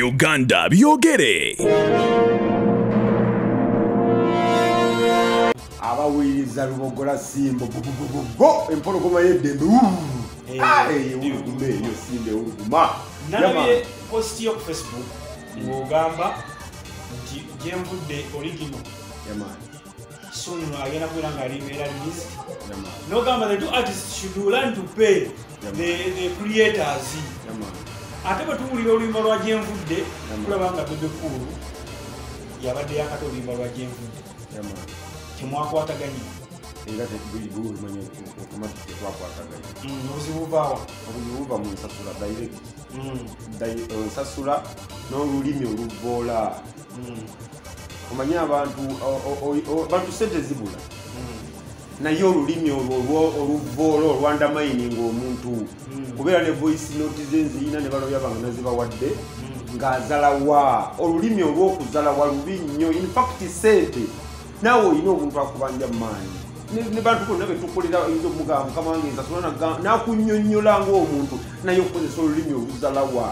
Bannayuganda byogere. Abawiriza lubogola simbo empologoma yeddembe urugume yo simbe uruguma naye post yo ku Facebook ngogamba nti Jemvudde original soon agenda kuira nga libera release no gamba the two artists should learn to pay the creators ate batuwulira oluyimba lwa Jemvudde kulaba nga Bebe Cool yabadde yakata oluyimba lwa Jemvudde temwakwataganye era tebulibu manye automatic twakwataganye obuzibu baawa obuzibu buva mu nsasula direct nsasula n'olulimi oluvoola omanye abantu sente zibula naye olulimi oluvoola olwandamayininga omuntu kubeera ne voice note zenziyina ne baloya bange nazibawadde ng'azalawa olulimi olw'okuzalawa lubi nnyo in fact sente naawe olina omuntu akubanja maanyi ne bantu bonna betukolera eyinza omugamba mukama wange nsasula nakunnyonnyola ng'omuntu naye okukozesa olulimi oluzalawa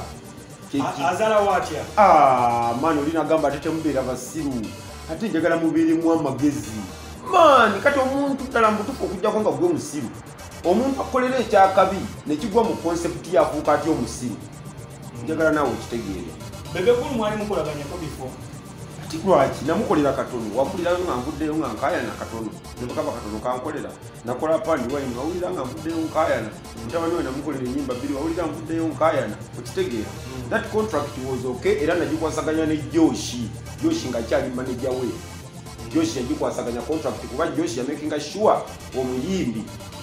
azalawa atya maani oli nagamba ate temubeera basiru ate njagala mubeeremu amagezi maani kati omuntu ddala mubutufu okugjako nga gwe musiru omuntu akolera ekyakabi nekigwa mu konsepti yafuuka atya omusiru njagala naawe okitegeere Bebe Cool mwali mukolaganyako bifo ati lwaki namukolera katono wapulirayo nga nvuddeyo nga nkaayana katono nebakaba katono kankolera nakola pandi waini wawulira nga nvuddeyo nkaayana mutabani we namukolera ennyimba bbiri wawulira nvuddeyo nkaayana okitegeera that contract was okay era nagikwasaganya ne Joshi nga kyali manager we Joshi yagikwasaganya contract kuba Joshi yamakinga sure omuyimbi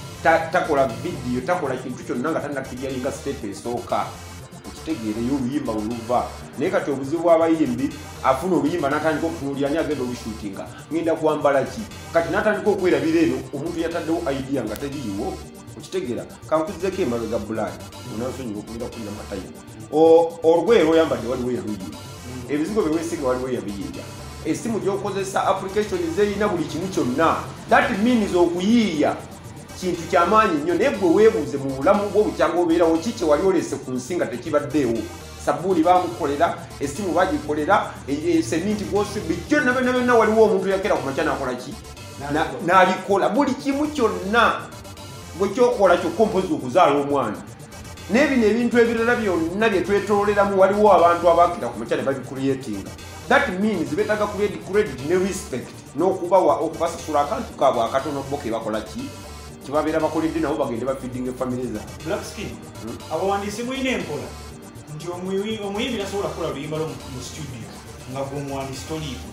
takola video takola kintu kyonna nga tannakijalinga step esooka okitegeereyo oluyimba oluva naye kati obuzibu bw'abayimbi afuna oluyimba n'atandika okutunuulira ani agenda olushootinga ngenda kwambala ki kati n'atandika okwerabira eno omuntu yataddewo idea nga teriiwo okitegeera kankuzizeko emabega bulaani onansonyiwa okugira kulira matayo olugweyo lwoyambadde waliwo yaluyiya ebizigo byewesiga waliwo yabiyiiya essimu gy'okozesa application zeyina buli kimu kyonna that means okuyiiya kintu kyamaanyi nnyo naye gwe weebuuze mu bulamu bwo bukyanga obeerawo kiki wali olese ku nsi nga tekibaddeewo sabbuuni bamukolera essimu bagikolera seminti gwosibi kyonna byonna waliwo omuntu yakera ku makya nakola ki n'abikola buli kimu kyonna bwe kyokola kyokka mpozi okuzaala omwana n'ebino ebintu ebirala byonna bye twetooleramu waliwo abantu abakira ku makya ne babicreatinga that means betaaga credit ne respect n'okubawa okubasasula akantu kaabwe akatono bo ke bakola ki kibabeera bakoledde nabo bagende bafeeding family za Black Skin abawandiisi mulina enkola nti omuyimbi tasobola kukola luyimba mu studio nga gweomuwandiisi toliiko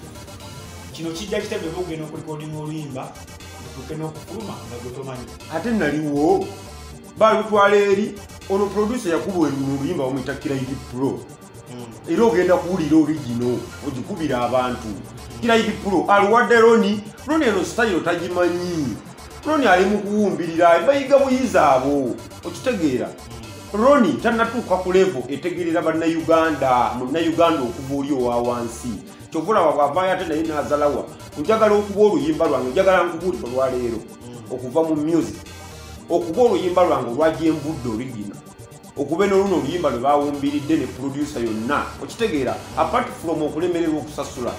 kino kijja kitabebe okugenda okurekodinga oluyimba tutuuke n'okufuluma nga gwe tomanyi ate naliwo balutwala eri ono producer yakuba oluyimba bamuyita Kirayidi Pro era ogenda kuwulira origino ogikubira abantu Kirayidi Pro aluwadde Roni eno style tagimanyi Roni ali mu kuwumbirira bayiga buyiza abo okitegeera Roni tannatuuka ku level etegerera bannayuganda munnayuganda okuva oli owa wansi kyovula wabwavaayo ate naye n'azalawa njagala okuba oluyimba lwange njagala nkubuulira olwaleero okuva mu music okuba oluyimba lwange olwa Jemvudde original okuba n'oluno oluyimba lwe bawumbiridde ne producer yonna okitegeera apart from okulemererwa okusasula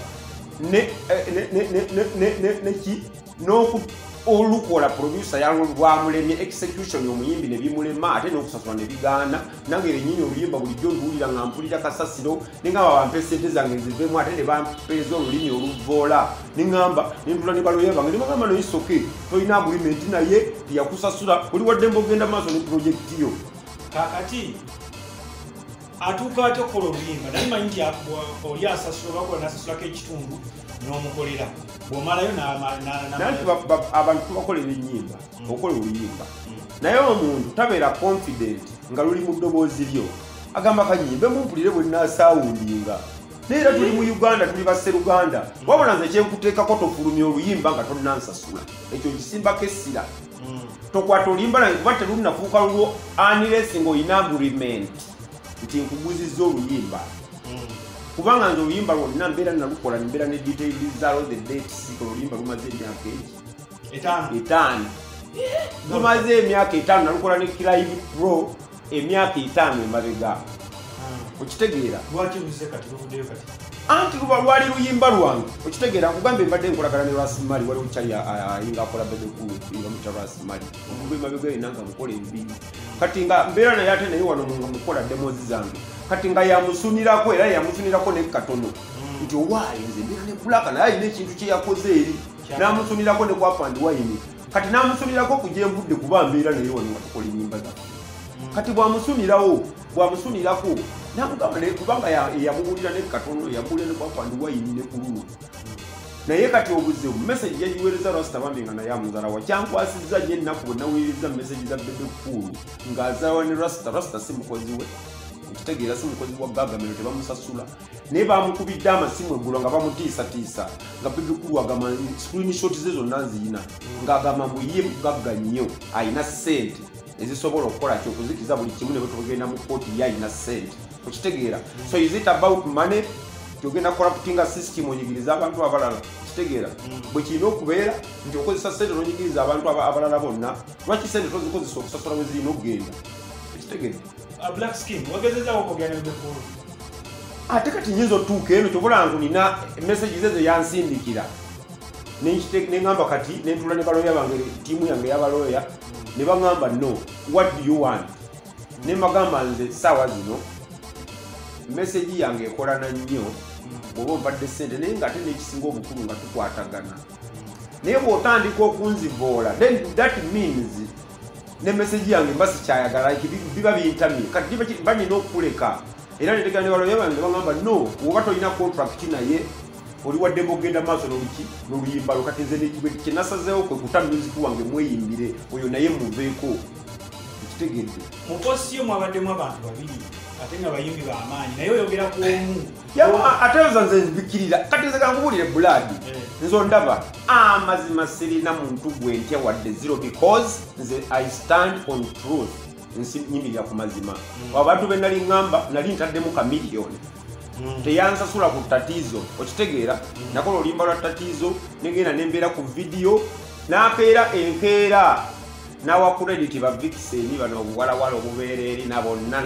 neki olukola producer yalwamulemye execution omuyimbi ne bimulema ate n'okusasula ne bigaana nange erennyini oluyimba bulijjo nduwulira nga mpulira kasasiro nengamba bampe sente zange nzivemu ate ne bampeeza olulimi oluvoola neŋŋamba nendula ne baloya bange ne bagamba noyisoke tolina agreement naye tiyakusasula oli waddembe ogenda maaso ne projekiti yo kakati atuuka ate okukola oluyimba naye manyi nti oli asasula bakola nasasulako ekitundu n'omukolera bw'omalayo nanti abantu tubakolera ennyimba okola oluyimba naye omuntu tabeera confident nga luli mu ddoboozi lyo agamba kanyimbe mumpulire bwe nnasaawundinga naye era tuli mu Uganda tuli basseruganda wabula nze kyenkuteekako tofulumya oluyimba nga tonnansasula ekyo kisimbako essira tokwata oluyimba lange kuba terunnafuuka lulwo unless ng'olina agreement nti nkuguzizza oluyimba kubanga nze oluyimba lwonna mbeera nalukola nembeera ne details zaalo the dates oluyimba lumaze emyaka egi 5 lumaze emyaka 5 nalukola ne Kirayidi Pro emyaka 5 emabega okitegeera lwaki luze kati luvuddeyo kati anti luba lwali luyimba lwange okitegeera kugambe mbadde nkolagana ne Rasimali waliwo kyali ayinga akola Bebekulu bamuta Rasimali omugwima bigere nanga mukola ebibiri kati nga mbeera naye ate naye wano mukola demozi zange kati nga yamusunirako era yamusunirako ne katono nti owaayo nze mbeera ne bulaka naye ayina ekintu kye yakoze eri n'amusunirako ne kwa Fund Wine kati n'amusunirako kujja envudde kuba mbeera naye wano nga tukola ennyimba zaffe kati bwamusunirako namugamba naye kubanga yamuwulira ne katono yamuwulira ne kwa Fund Wine ne kululu naye kati obuzeebu message yagiweereza Rasta bambi nga naye amuzalawa kyankwasizza nnyo ennaku bwe naweereza message za Bebekulu ng'azaawa ne Rasta si mukozi we okitegeera si mukozi wa gavumenti tebamusasula naye bamukubidde amasimu eggulo nga bamutiisatiisa nga Bebekulu agamba screenshot ze zonna nziyina ng'agamba muye mugagga nnyo ayina ssente ezisobola okukola kyokuzikiza buli kimu ne bwe tugenda mu kooti ye ayina ssente okitegeera so is it about money tugenda corruptinga system onyigiriza abantu abalala okitegeera bwe kirina okubeera nti okozesa ssente n'onyigiriza abantu abalala bonna lwaki ssente tozikozesa okusasula we zirina okugenda okitegeera black skin wagezezaawo okugenda ne Bebekulu ate kati nyinza otuuka eno kyobula ngu nina message ze yansindikira neŋŋamba kati nentula ne balooya bange tiimu yange y'abalooya ne baŋŋamba no what do you want ne mbagamba nze saawa zino message yange ekolana nnyo bw'oba ompadde ssente naye ng'ate n'ekisinga obukulu nga tukwatagana naye bw'otandika okunzivoola then that means ne message yange mba sikyayagala biba bintamye kati banina okuleka era netegera ne balooya bange ne baŋŋamba no woba tolina contract naye oli waddemu ogenda maaso n'oluyimba lwo kati nze kye nasazeewo kwe kuta music wange mweyimbire oyo naye muveeko ekitegedde mu posti yo mwabaddemu abantu babiri ate nga bayimbi b'amaanyi naye oyogera ku omu ate oza nze nzibikirira kati nze kankubuulire Buladi nze ondaba amazima sirina muntu gwe ntya wadde zero because nze I stand on truth nyimirira ku mazima abantu be nali ŋŋamba nali ntaddemu ka miliyoni teyansasula ku tatizo okitegeera nakola olimba lwa tatizo negenda nembeera ku vidiyo n'apeera enkeera n'awa credit ba Vixen bano obuwalawala obubeereeri nabonna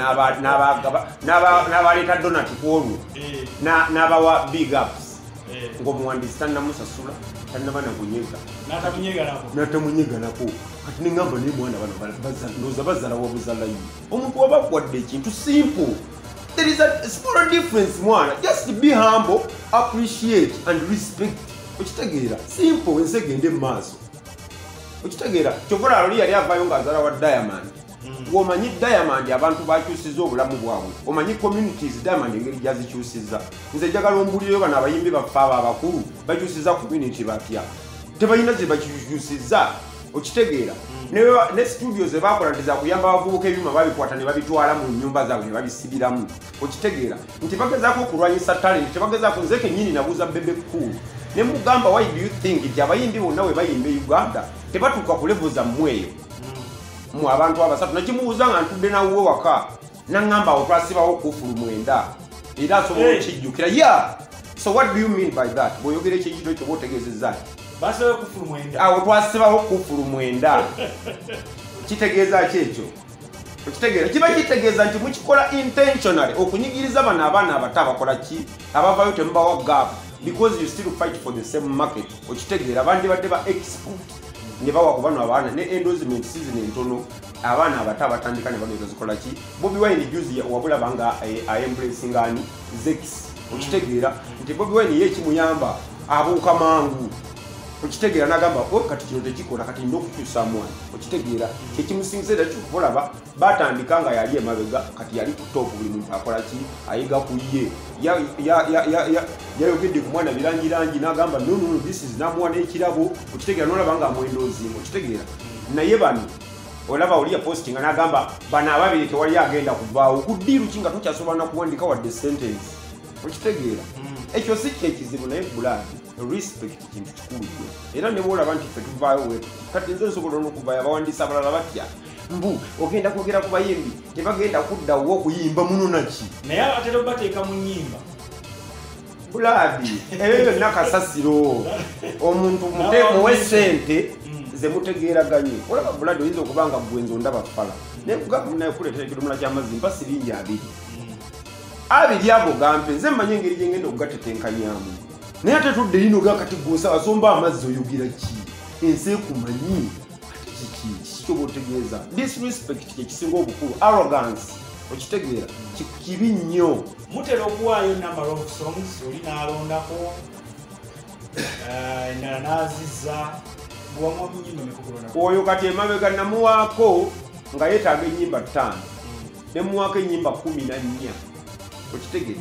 n'abaleeta donati kwolwo n'abawa big ups ng'omuwandiisi tannamusasula tannaba nakunyega n'atamunyega nako kati neŋŋamba naye mwana bano ndowooza bazalawo buzalayo omuntu waba akuwadde ekintu simple. There is a small difference, mwana. Just be humble, appreciate and respect. Okitegeera simple ensegende maaso. Okitegeera kyokola ali yali avaayo ng'azaala wa Diamond. Omanyi Diamond abantu bakyusizza obulamu bwabwe. Omanyi communities Diamond engeri gyazikyusizza. Nze njagala ombulireyo bano abayimbi baffe abo abakulu bakyusizza community batya. Tebalina ze bakyusizza. Okitegeera ne studio ze bakola nti za kuyamba abavubuka ebyuma babikwata ne babitwala mu nnyumba zaabwe ne babisibiramu okitegeera nti bagezaako okulwanyisa talent tebagezaako nze kennyini nabuuza Bebekulu ne mugamba why do you think nti abayimbi bonna we bayimba Uganda tebatuuka ku level zammwe eyo mu abantu abasatu nakimubuuza nga ntudde nawuwe waka naŋŋamba awo twasibawo kufulu 9 era asobola okijjukira yeah so what do you mean by that bw'oyogera ekikito ekyo bw'otegeezezza basawo kufulu 9 awo twasibawo kufulu 9 kitegeeza ki ekyo okitegeera kiba kitegeeza nti mukikola intentionally okunyigiriza bano abaana abato abakola ki abavayo temubawa gap because you still fight for the same market okitegeera abandi badde ba export ne bawa ku bano abaana ne endorsement season entono abaana abato abatandika ne bagenda zikola ki Bobi Wine juzi wabula banga embracingani Zex okitegeera nti Bobi Wine ye kimuyamba abuuka mangu okitegeera nagamba kati kino tekikola kati nina okukyusa mwana okitegeera ekimusingiza era kyolaba batandika nga yali emabega kati yali ku top buli muntu akola ki ayiga ku ye yayogedde ku mwana birangirangi n'agamba no this is namuwa n'ekirabo okitegeera n'olaba nga amwendoozimu okitegeera naye bano olaba oli yapostinga n'agamba bano ababiri tewali agenda kuvaawo ku ddiiru ki nga tokyasobola nakuwandika wadde sentence okitegeera ekyo si kyekizibu naye Buladi respect kintu kikulu era ne bwolaba nti ffe tuvaayo wetu kati nze nsobola n'okuvaayo abawandiisi abalala batya mbu ogenda kwogera ku bayimbi tebagenda kuddawo okuyimba muno naki naye atera obateeka mu nnyimba Buladi ebyo byonna kasasiro omuntu muwe ssente ze mutegeeraganye olaba Buladi oyinza okuba nga gwenzo ndaba ffala naye kugamba naye kuleetera ekidomola ky'amazzi mpa siringi 2 abiri ago gampe nze manye ngeri jengendo kugatetenkanyamu naye ate tudde lino gakati gosa asomba amazzi oyugira ki ense kumanyi ati kiki kyobotegeeza disrespect kisinga obukulu arrogance okitegeera kibi nnyo mutera okuwaayo number of songs oli n'alondako endala n'azizza bwamwa munyimba nekukulonda oyo kati emabega namuwaako nga yeetaaga ennyimba 5 nemuwaako ennyimba 14 okitegeera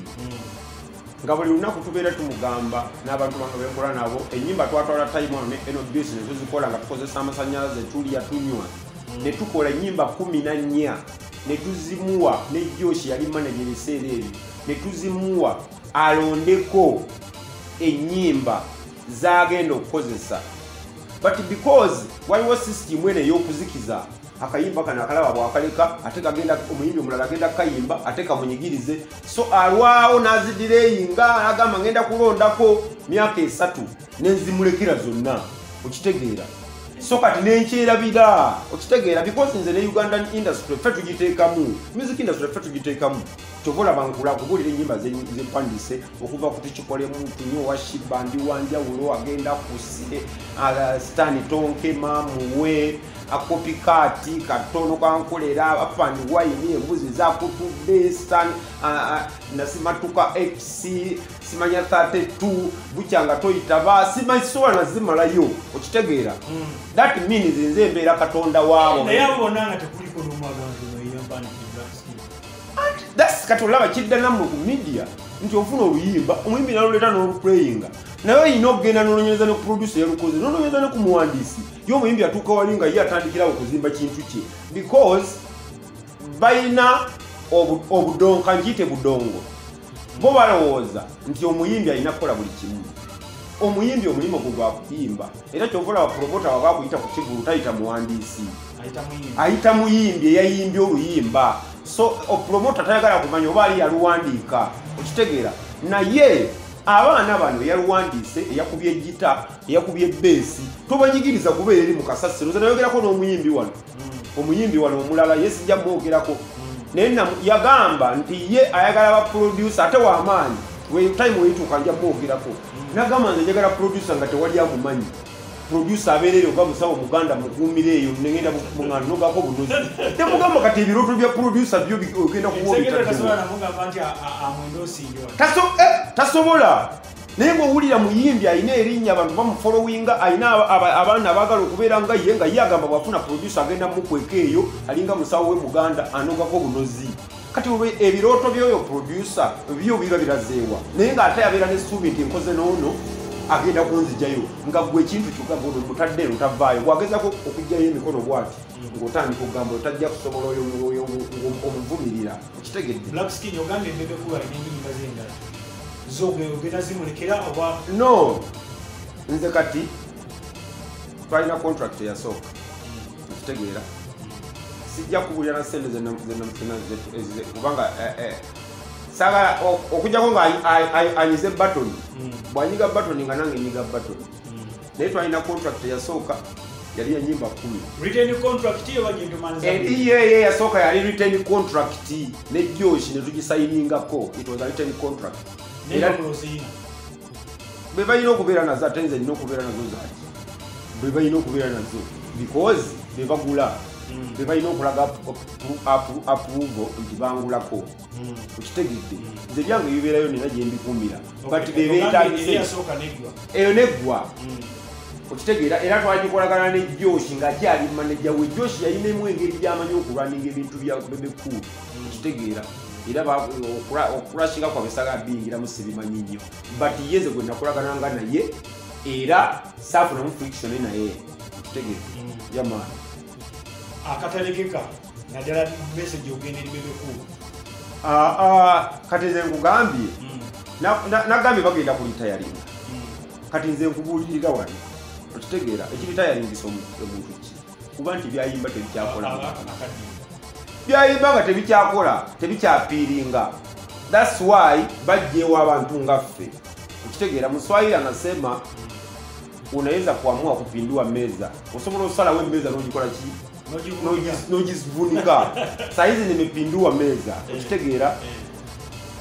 nga buli lunaku tubeera tumugamba n'abantu bange bekola nabo ennyimba twatwala time ono ne eno business tuzikola nga tukozesa amasannyalaze tulya tunywa ne tukola ennyimba 14 ne tuzimuwa ne Joshi yali manager ebiseera ebyo ne tuzimuwa alondeko ennyimba zagenda okukozesa but because waliwo system ene y'okuzikiza akayimba kana akalaba bwakaleka ate kagenda omuyimbi omulala agenda kayimba ate kamunyigirize so alwawo n'azidireyinga agamba ngenda kulondako myaka 3 nenzimulekera zonna okitegeera so kati nenkyerabira okitegeera because nze ne Ugandan industry ffe tugiteekamu music industry ffe tugiteekamu tobola bankula kubulira ennyimba zempandise okuva ku tukikolemu tunyo wa Shibandi wanjawulo agenda kusire Stani Tonke mamuwe akopikati katono kankolera afandi wayini embuzi zakutudde Stani nasimatuka X simanya 32 bukyanga toyitaba simayisola zimalayo okitegeera that means nze mbeera katonda waabo naye abonanga tekuliko n'omwagantu noyiyambani Black Skin that's katolaba kiddana mu media nti ofuna oluyimba omuyimbi naloleta n'oluplayinga naye ino ogenda nolonyeza ne producer yalukoze nolonyeza ne ku muwandiisi yo omuyimbi atuuka wali nga ye atandikirawo okuzimba kintu kye because balina obudonka nkiyite budongo bo balowooza nti omuyimbi alina kukola buli kimu omuyimbi omulimo gwe gwakuyimba era kyovola bapromota wabakuyita ku kigulu tayita muwandiisi ayita muyimbi eyayimbye oluyimba so opromota tayagala kumanya oba ali yaluwandiika okitegeera naye abaana bano yaluwandiise eyakubye gita eyakubye beesi tobanyigiriza kubeera eri mu kasasiro nze nayogerako n'omuyimbi wano omuyimbi wano omulala ye sijja mwogerako naye yagamba nti ye ayagala baproducer ate w'amaanyi time weyituuka nja mwogerako nagamba nze njagala producer nga tewali amumanyi producer abeerere oba musawo muganda mukuumire eyo negenda nogako bunozi temugamba kati ebiroto bya producer byo ogenda tasobola naye ng'owulira muyimbi alina erinnya abantu bamufolowinga alina abaana abaagala okubeera nga ye nga ye agamba bwafuna producer agenda mukweka eyo alinga musawo we muganda anogako bunozi kati ebirooto byoyo producer byo biba birazeewa naye ng'ate abeera n'essuubi nti nkoze n'ono agenda kunzijayo nga gwe ekintu kyokka ono mutadde otavaayo bwagezako okugjayo emikono bwati ng'otandika okugamba otajja kusobola oyo omuvumirira okitegedde Black Skin ogambye embebekulu alina ennyimba z'endala zogenda zimulekera oba no nze kati twalina contract eyasooka okitegeera sijja kubulira na sente kubanga saga okujjako nga anyize batoni bwanyiga batoni nga nange nyiga batoni naye twalina contract eyasooka yali ennyimba 10 written contract yo bagenda manza ye yasooka yali written contract ne Joshi ne tugisayiningako it was a written contract era prosina be balina okubeera nazo ate nze nina okubeera nazo zaaki be balina okubeera nazo because be bagula be balina okulaga approval nti bangulako okitegedde nze byange bibeerayo nina gye mbikumira but be beetagise eyo neggwa okitegeera era twagikolagana ne Joshi ng'akyali manager we Joshi yalinamu engeri gy'amanyi okulwaninga ebintu bya bebekulu okitegeera era okulashinga kwabwe saga bingiramu sibimanyi nnyo but yeze gwe nakolagananga naye era saafunamu friction naye okitegeera yamaani akatalekeka naddala message ogenda eri bebekulu kati nze nkugambye nagambye bagenda kulitayalinga kati nze nkubuulirira wano okitegeera ekiritayaringisa omuntu ki kuba nti byayimba tebikyakola byayimba nga tebikyakola tebikyapiiringa that's why bajjeewo abantu ngaffe okitegeera muswahili anasema unaweza kuamua kupindua meza osobola osalawo emeza n'ogikola ki n'ogivunika saizi nimepindua meza okitegeera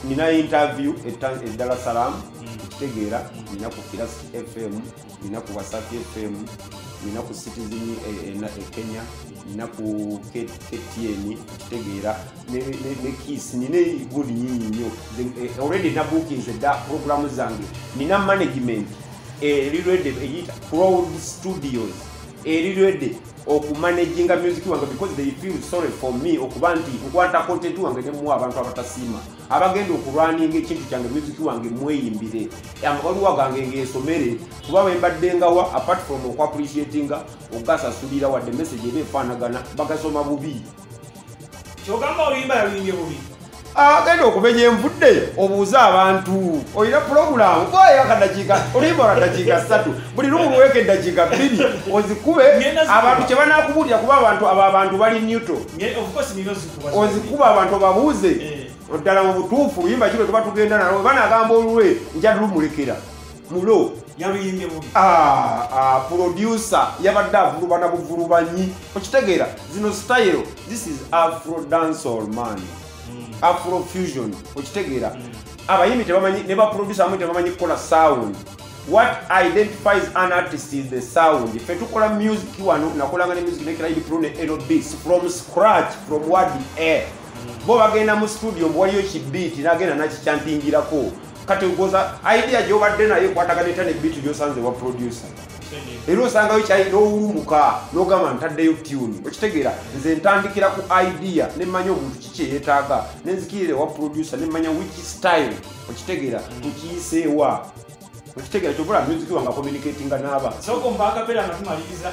nina interview Dar es Salaam kitegeera nina ku Kiras FM nina ku Wasafi FM nina ku Citizen Kenya nina ku KTN kitegeera ne Kiss nina buli nyinyo already na bookings da program zange nina management ready eyita Crowd Studios ready okumanaginga music wange because they feel sorry for me okuba nti nkwata content wange ne mu abantu abatasima abagenda okulwaninga ekintu kyange music wange mweyimbire amabaluwa gange ngesomere kuba bembadde ngawa apart from okwa appreciatinga ogasasulira wadde message ebe efaanagana bagasoma bubi kyogamba oluyimba yaluyimbye bubi agenda okumenya envudde obuuza abantu olina program bwaya kadakiika oluyimba lwa dakiika 3 buli lumu luweeka eddakiika 2 ozikube abantu kye banakubulira kuba abantu bali neutral ozikuba abantu babuuze oddala mu butuufu luyimba kiro tuba tugenda nalwo banagamba olulwe nja lumulekera mulo yaluyimbye bubi producer yabadde avulubana buvulubanyi okitegeera zino style this is Afro dancehall man Afro fusion okitegeera abayimbi tebamanyi ne ba producer amwe tebamanyi kukola sound. What identifies an artist is the sound. If you call music wano nakolanga ne music nekira idi pro ne LBs from scratch from what the air bo bagenda mu studio mbwaliyo ki beat nagenda nakichantingirako kati ugoza idea gyo badde nayo kwataganeta ne beat gyo sanze wa producer ero sanga wichi no urumuka no gama ntaddeyo tune okitegeera nze ntandikira ku idea ne manyo omuntu kiche yetaaga nenzikire wa producer ne manya which style okitegeera tukisewa okitegeera kyobula music wanga communicating n'aba soko mpaka pera natumaliza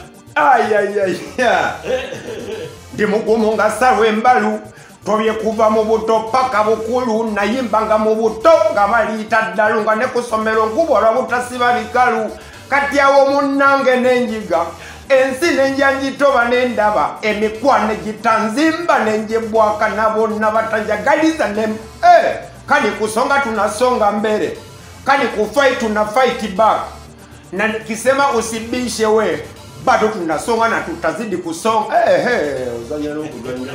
ndi mugumu nga salwe mbalu tobye kuva mu buto paka bukulu nayimbanga mu buto nga baliyita ddalu nga ne ku ssomero nkubwalwa butasiba bikalu kati awo munnange n'enjiga ensi nenjanjitoba n'endaba emikwane gitanzimba nenjebwaka nabonna batanjagaliza kani kusonga tunasonga mbele kani kufight tuna fight back na kisema usibishe we bado tunasonga na tutazidi kusonga uzanya no kuganya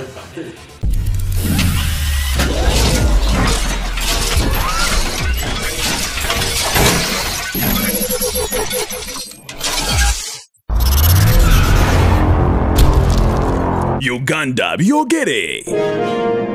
Uganda byogere.